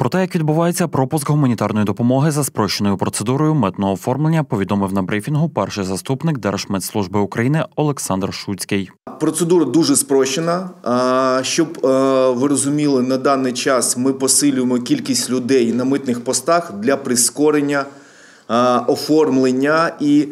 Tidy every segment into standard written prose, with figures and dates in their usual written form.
Про те, як відбувається пропуск гуманітарної допомоги за спрощеною процедурою митного оформлення, повідомив на брифінгу перший заступник Держмитслужби України Олександр Шуцький. Процедура дуже спрощена. Щоб ви розуміли, на даний час ми посилюємо кількість людей на митних постах для прискорення оформлення і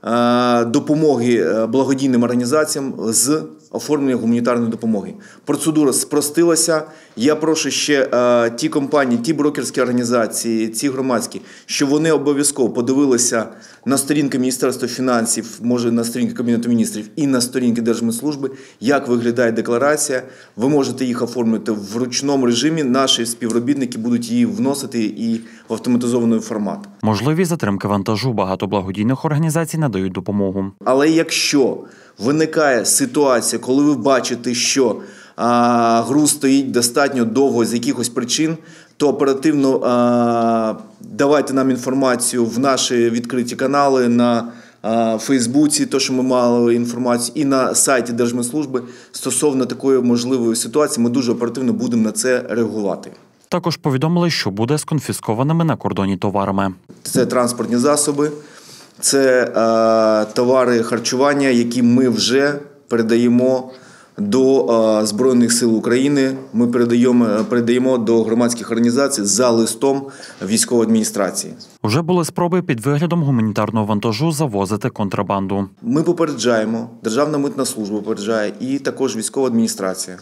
допомоги благодійним організаціям з оформлення гуманітарної допомоги. Процедура спростилася. Я прошу ще ті компанії, ті брокерські організації, ці громадські, щоб вони обов'язково подивилися на сторінки Міністерства фінансів, може на сторінки Кабінету міністрів і на сторінки Держмитслужби, як виглядає декларація. Ви можете їх оформити в ручному режимі, наші співробітники будуть її вносити і в автоматизований формат. Можливі затримки вантажу, багато благодійних організацій надають допомогу. Але якщо виникає ситуація, коли ви бачите, що груз стоїть достатньо довго з якихось причин, то оперативно давайте нам інформацію в наші відкриті канали на Фейсбуці, то, що ми мали інформацію, і на сайті Держмитслужби стосовно такої можливої ситуації. Ми дуже оперативно будемо на це реагувати. Також повідомили, що буде з конфіскованими на кордоні товарами. Це транспортні засоби, це товари харчування, які ми вже передаємо до Збройних сил України, ми передаємо до громадських організацій за листом військової адміністрації. Уже були спроби під виглядом гуманітарного вантажу завозити контрабанду. Ми попереджаємо, Державна митна служба попереджає і також військова адміністрація.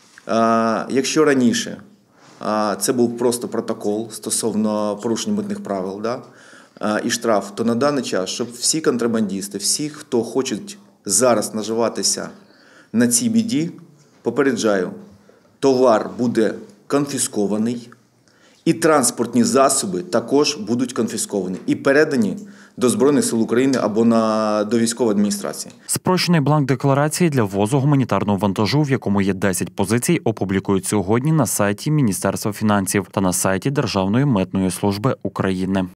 Якщо раніше це був просто протокол стосовно порушення митних правил і штраф, то на даний час, щоб всі контрабандисти, всі, хто хочуть зараз наживатися на цій біді, попереджаю, товар буде конфіскований і транспортні засоби також будуть конфісковані і передані до Збройних сил України або до військової адміністрації. Спрощений бланк декларації для ввозу гуманітарного вантажу, в якому є 10 позицій, опублікують сьогодні на сайті Міністерства фінансів та на сайті Державної митної служби України.